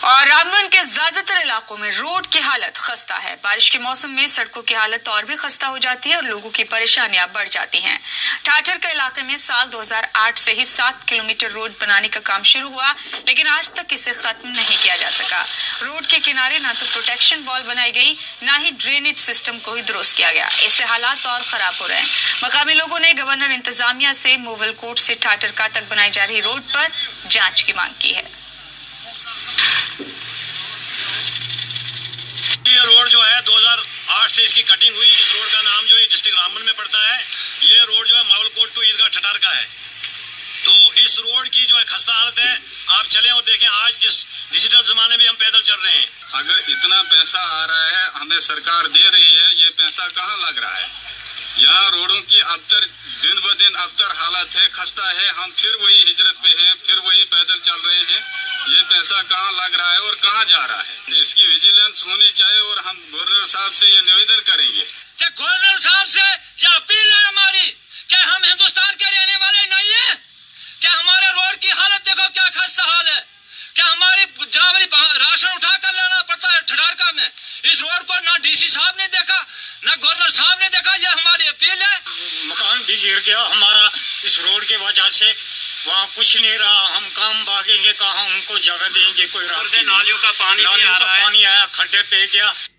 और रामबन के ज्यादातर इलाकों में रोड की हालत खस्ता है। बारिश के मौसम में सड़कों की हालत और भी खस्ता हो जाती है और लोगों की परेशानियां बढ़ जाती हैं। ठाठर के इलाके में साल 2008 से ही 7 किलोमीटर रोड बनाने का काम शुरू हुआ, लेकिन आज तक इसे खत्म नहीं किया जा सका। रोड के किनारे न तो प्रोटेक्शन वॉल बनाई गई, न ही ड्रेनेज सिस्टम को ही दुरुस्त किया गया। इससे हालात और खराब हो रहे हैं। मकामी लोगों ने गवर्नर इंतजामिया से मोवल कोर्ट से ठाठरका तक बनाई जा रही रोड पर जांच की मांग की है। ये रोड जो है 2008 से इसकी कटिंग हुई। इस रोड का नाम जो है डिस्ट्रिक्ट रामबन में पड़ता है। ये रोड जो है मावलकोट टू ईदगाह ठठार का है। तो इस रोड की जो है खस्ता हालत है। आप चलें और देखें, आज इस डिजिटल जमाने में हम पैदल चल रहे हैं। अगर इतना पैसा आ रहा है, हमें सरकार दे रही है, ये पैसा कहाँ लग रहा है? जहाँ रोडों की अबतर दिन ब दिन अबतर हालत है, खस्ता है, हम फिर वही हिजरत पे हैं, फिर वही पैदल चल रहे हैं। ये पैसा कहाँ लग रहा है और कहाँ जा रहा है? इसकी विजिलेंस होनी चाहिए और हम गवर्नर साहब से ये निवेदन करेंगे कि गवर्नर साहब से यह अपील है हमारी कि हम हिंदुस्तान के रहने वाले नहीं है। क्या हमारे रोड की हालत देखो, क्या खस्ता हाल है। क्या हमारी जावरी राशन उठा कर लाना पड़ता है ठठारका में। इस रोड को ना डीसी साहब ने देखा, ना गवर्नर साहब ने देखा। यह हमारी अपील है। मकान भी गिर गया हमारा इस रोड के वजह से। वहाँ कुछ नहीं रहा, हम काम भागेंगे कहाँ, उनको जगह देंगे कोई रास्ते। नालियों का पानी आया, खड्डे पे गया।